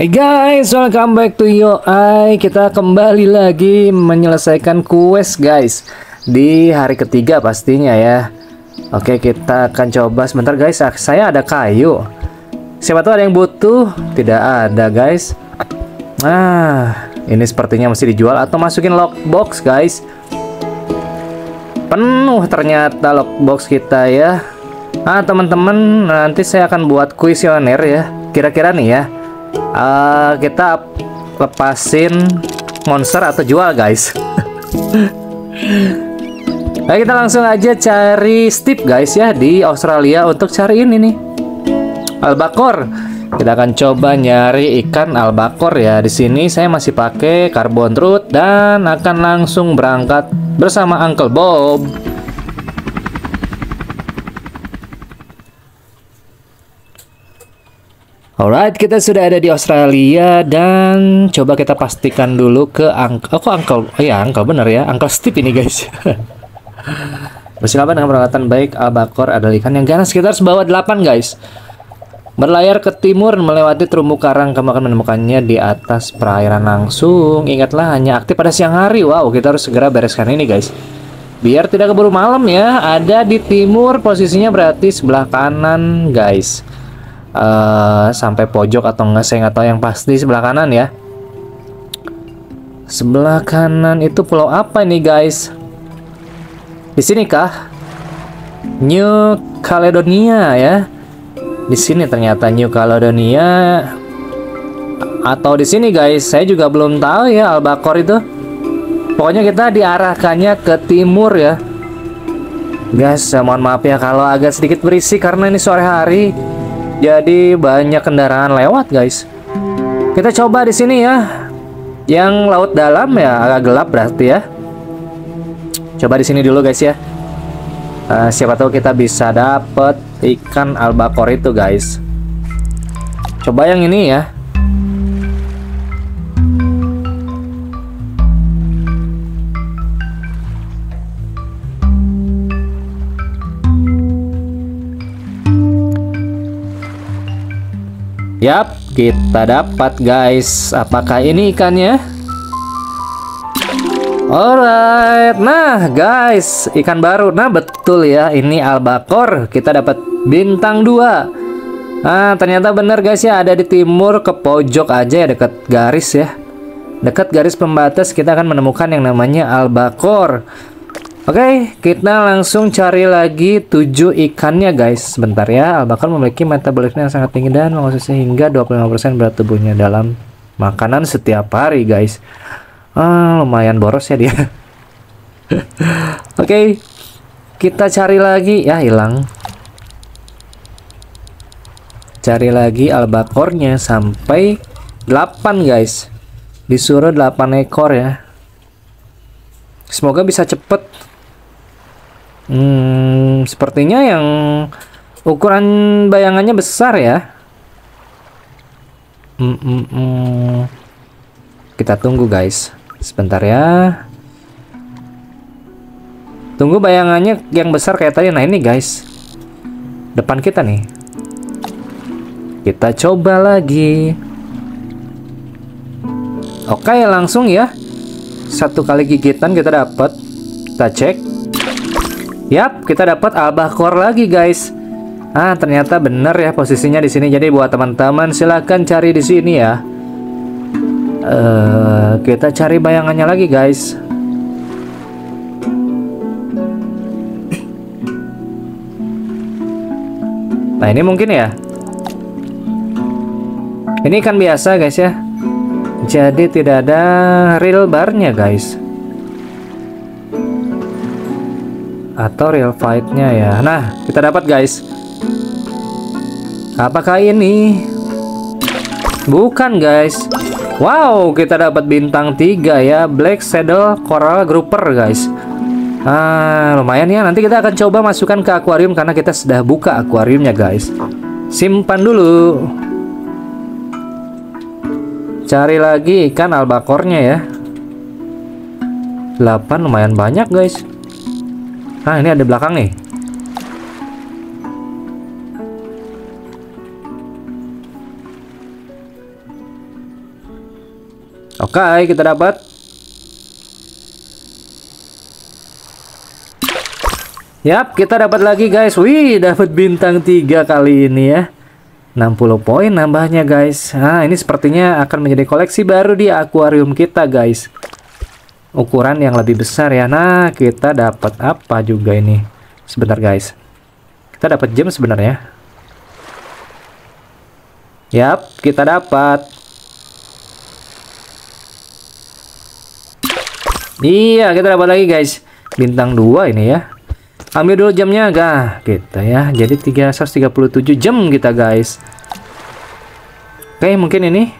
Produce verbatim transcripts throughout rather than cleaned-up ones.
Hai guys, welcome back to Yoai. Kita kembali lagi menyelesaikan quest guys. Di hari ketiga pastinya ya. Oke, kita akan coba sebentar guys. Saya ada kayu. Siapa tahu ada yang butuh. Tidak ada guys. Nah, ini sepertinya masih dijual atau masukin lockbox guys. Penuh ternyata lockbox kita ya. Ah teman-teman, nanti saya akan buat kuesioner ya. Kira-kira nih ya. Uh, kita lepasin monster atau jual guys. Nah, kita langsung aja cari Steve guys ya di Australia untuk cari ini nih albacore. Kita akan coba nyari ikan albacore ya. Di sini saya masih pakai carbon root dan akan langsung berangkat bersama Uncle Bob. Alright, kita sudah ada di Australia dan coba kita pastikan dulu ke Uncle. Oh, kok Uncle? Oh ya, Uncle bener ya. Uncle Steve ini guys. Bersilaban dengan peralatan baik. Albacore adalah ikan yang ganas sekitar sebawa delapan guys. Berlayar ke timur melewati terumbu karang. Kamu akan menemukannya di atas perairan langsung. Ingatlah, hanya aktif pada siang hari. Wow, kita harus segera bereskan ini guys. Biar tidak keburu malam ya. Ada di timur, posisinya berarti sebelah kanan guys. Uh, sampai pojok atau enggak saya nggak tahu, yang pasti sebelah kanan ya. Sebelah kanan itu pulau apa ini guys? Di sini kah? New Caledonia ya. Di sini ternyata New Caledonia. Atau di sini guys, saya juga belum tahu ya albacore itu. Pokoknya kita diarahkannya ke timur ya. Guys, mohon maaf ya kalau agak sedikit berisik karena ini sore hari. Jadi banyak kendaraan lewat guys. Kita coba di sini ya. Yang laut dalam ya, agak gelap berarti ya. Coba di sini dulu guys ya. Uh, siapa tahu kita bisa dapet ikan albacore itu guys. Coba yang ini ya. Yap, kita dapat guys. Apakah ini ikannya? Alright. Nah guys, ikan baru. Nah betul ya, ini albacore. Kita dapat bintang dua. Nah ternyata benar guys ya, ada di timur ke pojok aja ya, dekat garis ya. Dekat garis pembatas kita akan menemukan yang namanya albacore. Oke, kita langsung cari lagi tujuh ikannya guys. Sebentar ya. Albacore memiliki metabolisme yang sangat tinggi dan mengonsumsi hingga dua puluh lima persen berat tubuhnya dalam makanan setiap hari guys. Ah, lumayan boros ya dia. Oke, kita cari lagi. Ya hilang. Cari lagi albacore-nya sampai delapan guys. Disuruh delapan ekor ya. Semoga bisa cepet. Hmm, sepertinya yang ukuran bayangannya besar ya. Hmm, hmm, hmm. Kita tunggu guys. Sebentar ya. Tunggu bayangannya yang besar kayak tadi. Nah ini guys, depan kita nih. Kita coba lagi. Oke, langsung ya. Satu kali gigitan kita dapat. Kita cek. Yap, kita dapat albacore lagi guys. Ah, ternyata benar ya posisinya di sini. Jadi buat teman-teman silahkan cari di sini ya. Uh, kita cari bayangannya lagi guys. Nah, ini mungkin ya. Ini ikan biasa guys ya. Jadi tidak ada real barnya guys. Atau real fight-nya ya. Nah, kita dapat guys. Apakah ini? Bukan guys. Wow, kita dapat bintang tiga ya. Black Saddle Coral Grouper guys. Ah, lumayan ya. Nanti kita akan coba masukkan ke akuarium karena kita sudah buka akuariumnya guys. Simpan dulu. Cari lagi ikan albacore-nya ya. delapan lumayan banyak guys. Nah, ini ada belakang nih. Oke, kita dapat. Yap, kita dapat lagi guys. Wih, dapat bintang tiga kali ini ya. enam puluh poin nambahnya guys. Nah, ini sepertinya akan menjadi koleksi baru di akuarium kita guys. Ukuran yang lebih besar ya. Nah, kita dapat apa juga ini? Sebentar guys. Kita dapat gem sebenarnya. Yap, kita dapat. Iya, kita dapat lagi guys. Bintang dua ini ya. Ambil dulu jamnya gah kita ya. Jadi tiga ratus tiga puluh tujuh jam kita guys. Oke, mungkin ini.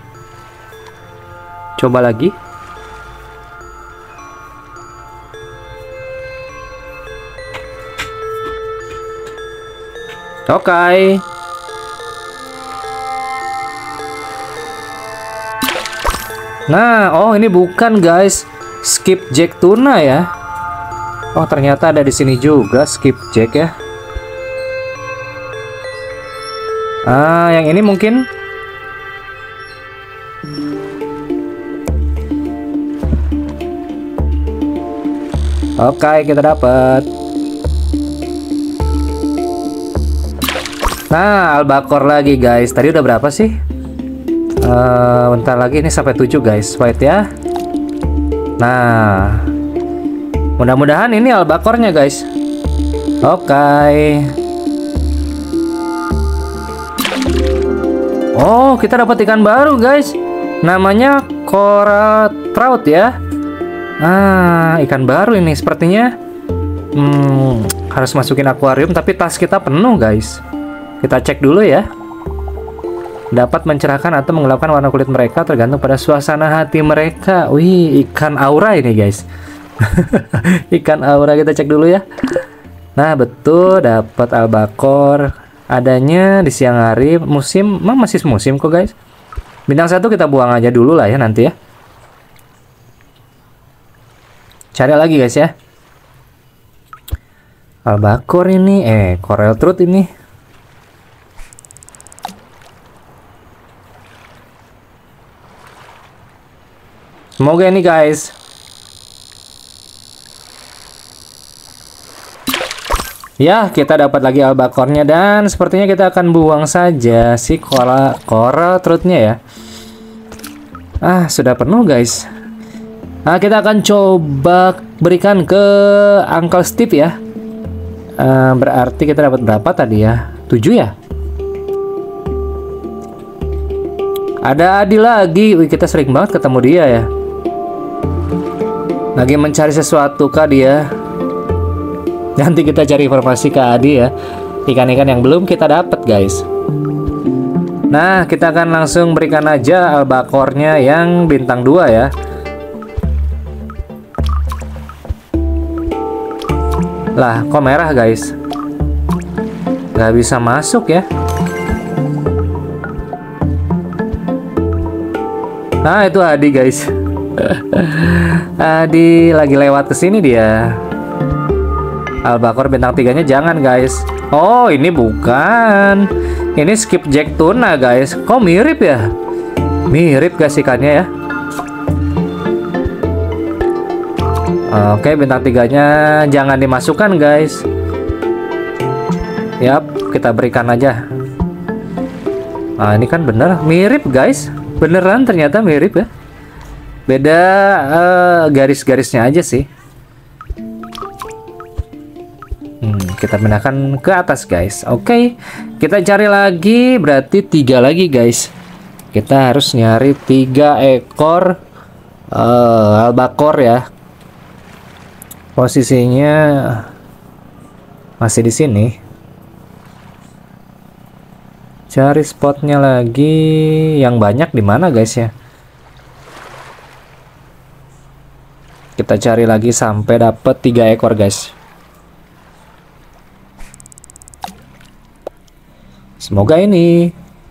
Coba lagi. Oke. Nah, oh ini bukan guys. Skipjack tuna ya. Oh, ternyata ada di sini juga skipjack ya. Ah, yang ini mungkin. Oke, kita dapat. Nah, albacore lagi guys. Tadi udah berapa sih? Uh, bentar lagi ini sampai tujuh guys. Wait ya. Nah, mudah-mudahan ini albacore-nya guys. Oke. Okay. Oh, kita dapat ikan baru guys. Namanya coral trout ya. Ah, ikan baru ini sepertinya. Hmm, harus masukin akuarium tapi tas kita penuh guys. Kita cek dulu ya. Dapat mencerahkan atau menggelapkan warna kulit mereka tergantung pada suasana hati mereka. Wih, ikan aura ini guys. Ikan aura, kita cek dulu ya. Nah, betul dapat albacore. Adanya di siang hari, musim memang masih musim kok guys. Bintang satu kita buang aja dulu lah ya nanti ya. Cari lagi guys ya. Albacore ini, eh coral trout ini. Semoga ini guys. Ya, kita dapat lagi albacore-nya dan sepertinya kita akan buang saja si coral coral trout-nya ya. Ah, sudah penuh guys. Nah, kita akan coba berikan ke Uncle Steve ya. Uh, berarti kita dapat berapa tadi ya? tujuh ya? Ada Adi lagi. Wih, kita sering banget ketemu dia ya. Lagi mencari sesuatu kah dia? Nanti kita cari informasi ke Adi ya. Ikan-ikan yang belum kita dapat guys. Nah, kita akan langsung berikan aja albacore-nya yang bintang dua ya. Lah, kok merah guys? Gak bisa masuk ya. Nah, itu Adi guys. Adi lagi lewat ke sini dia. Albacore bintang tiganya jangan guys. Oh, ini bukan. Ini skipjack tuna guys. Kok mirip ya? Mirip guys ikannya ya. Oke, bintang tiganya jangan dimasukkan guys. Yap, kita berikan aja. Nah, ini kan bener mirip guys. Beneran ternyata mirip ya. Beda uh, garis-garisnya aja sih. Hmm, kita pindahkan ke atas guys. Oke, kita cari lagi. Berarti tiga lagi guys. Kita harus nyari tiga ekor uh, albacore ya. Posisinya masih di sini. Cari spotnya lagi yang banyak di mana guys ya. Kita cari lagi sampai dapat tiga ekor guys. Semoga ini.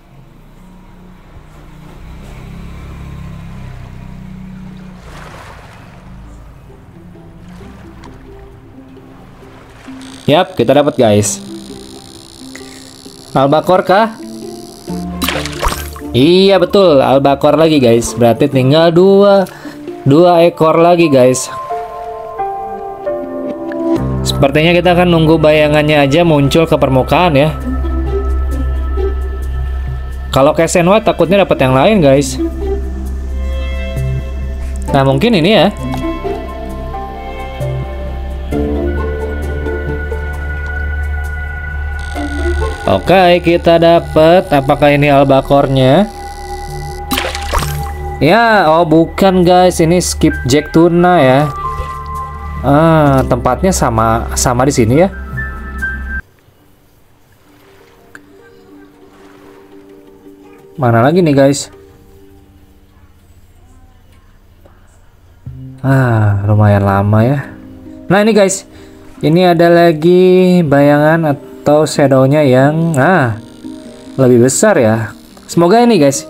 Yap, kita dapat guys. Albacore kah? Iya betul, albakor lagi guys. Berarti tinggal dua dua ekor lagi guys. Sepertinya kita akan nunggu bayangannya aja muncul ke permukaan ya. Kalau kayak Senwa takutnya dapat yang lain guys. Nah mungkin ini ya. Oke, kita dapat. Apakah ini albakornya? Ya, oh bukan guys, ini skipjack tuna ya. Ah, tempatnya sama sama di sini ya. Mana lagi nih guys? Ah, lumayan lama ya. Nah ini guys, ini ada lagi bayangan atau shadownya yang ah lebih besar ya. Semoga ini guys.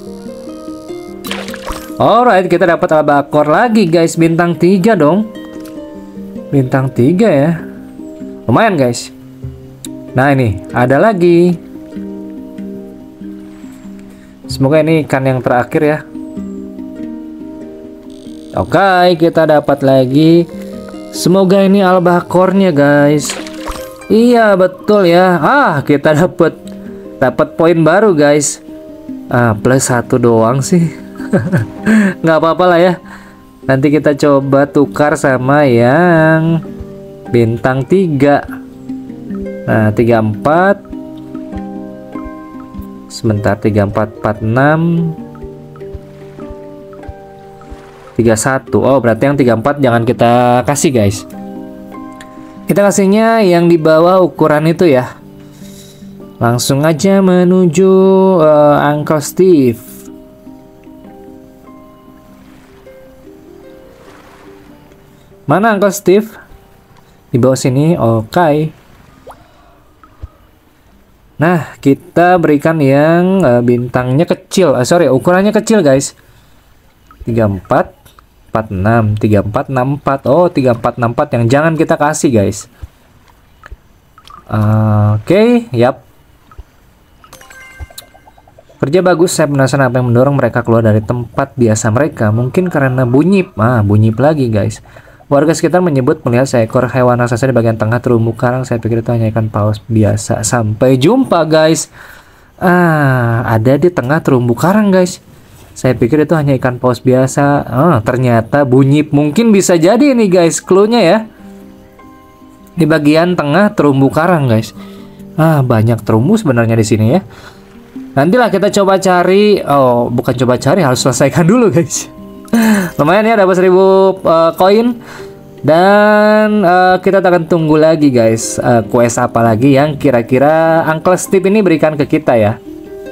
Alright, kita dapat albakor lagi guys, bintang tiga dong. Bintang tiga ya. Lumayan guys. Nah ini ada lagi. Semoga ini ikan yang terakhir ya. Oke, kita dapat lagi. Semoga ini albakornya guys. Iya betul ya. Ah kita dapat dapat poin baru guys. Ah plus satu doang sih. Nggak apa-apa lah ya. Nanti kita coba tukar sama yang bintang tiga. Nah tiga empat. Sebentar, tiga empat empat enam tiga satu. Oh berarti yang tiga empat jangan kita kasih guys. Kita kasihnya yang di bawah ukuran itu ya. Langsung aja menuju uh, Uncle Steve. Mana Uncle Steve? Di bawah sini. Oke. Okay. Nah, kita berikan yang uh, bintangnya kecil. Uh, sorry, ukurannya kecil guys. tiga empat empat enam tiga empat enam empat. Oh tiga empat enam empat yang jangan kita kasih guys. uh, Oke okay, yap. Kerja bagus. Saya penasaran apa yang mendorong mereka keluar dari tempat biasa mereka. Mungkin karena bunyip. Ah bunyip lagi guys. Warga sekitar menyebut melihat seekor hewan raksasa di bagian tengah terumbu karang. Saya pikir itu hanya ikan paus biasa. Sampai jumpa guys. Ah ada di tengah terumbu karang guys. Saya pikir itu hanya ikan paus biasa. Oh, ternyata bunyip. Mungkin bisa jadi ini guys, clue-nya ya. Di bagian tengah terumbu karang guys. Ah, banyak terumbu sebenarnya di sini ya. Nantilah kita coba cari. Oh, bukan coba cari, harus selesaikan dulu guys. Lumayan ya, dapat seribu uh, koin. Dan uh, kita akan tunggu lagi guys. Uh, quest apa lagi yang kira-kira Uncle Steve ini berikan ke kita ya.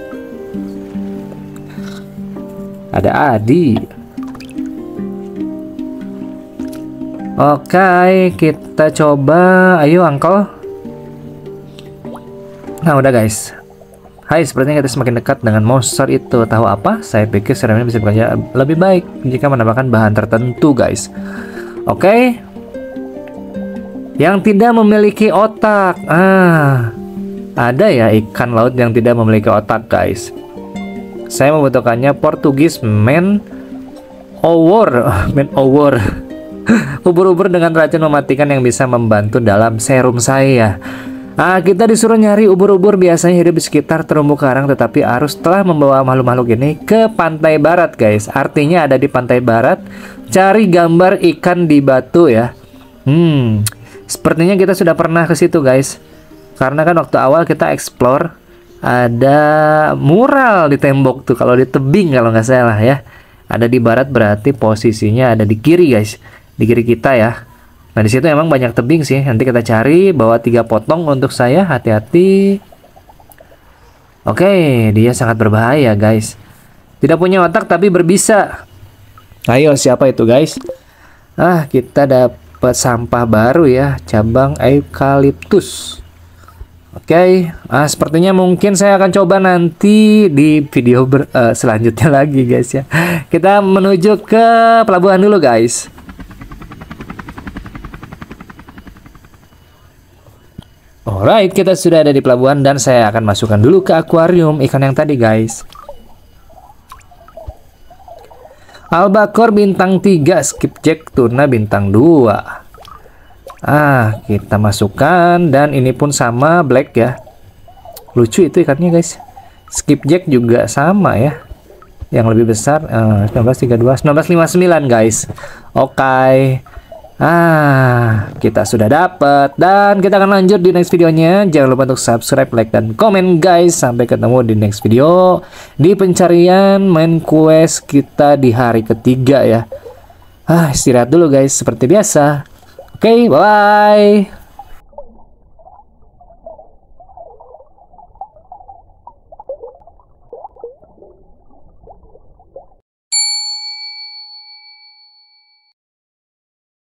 Ada Adi. Oke, kita coba. Ayo Uncle. Nah udah guys. Hai, sepertinya kita semakin dekat dengan monster itu. Tahu apa? Saya pikir seramnya bisa bekerja lebih baik jika menambahkan bahan tertentu guys. Oke. Yang tidak memiliki otak. Ah, ada ya ikan laut yang tidak memiliki otak guys. Saya membutuhkannya Portugis man over, man over. Ubur-ubur dengan racun mematikan yang bisa membantu dalam serum saya. Ah, kita disuruh nyari ubur-ubur biasanya hidup di sekitar terumbu karang, tetapi arus telah membawa makhluk-makhluk ini ke pantai barat guys. Artinya ada di pantai barat. Cari gambar ikan di batu ya. Hmm, sepertinya kita sudah pernah ke situ guys. Karena kan waktu awal kita explore. Ada mural di tembok tuh, kalau di tebing kalau nggak salah ya. Ada di barat berarti posisinya ada di kiri guys, di kiri kita ya. Nah di situ emang banyak tebing sih. Nanti kita cari, bawa tiga potong untuk saya. Hati-hati. Oke, dia sangat berbahaya guys. Tidak punya otak tapi berbisa. Ayo siapa itu guys? Ah kita dapat sampah baru ya, cabang eukaliptus. Oke, okay. ah, sepertinya mungkin saya akan coba nanti di video ber, uh, selanjutnya lagi guys ya. Kita menuju ke pelabuhan dulu guys. Alright, kita sudah ada di pelabuhan dan saya akan masukkan dulu ke akuarium ikan yang tadi guys. Albacore bintang tiga, skipjack tuna bintang dua. Ah, kita masukkan, dan ini pun sama black ya. Lucu itu ikannya guys. Skipjack juga sama ya. Yang lebih besar uh, seribu sembilan ratus tiga puluh dua, seribu sembilan ratus lima puluh sembilan guys. Oke. Okay. Ah, kita sudah dapat, dan kita akan lanjut di next videonya. Jangan lupa untuk subscribe, like, dan komen guys. Sampai ketemu di next video di pencarian main quest kita di hari ketiga ya. Ah, istirahat dulu guys seperti biasa. Oke, okay, bye bye.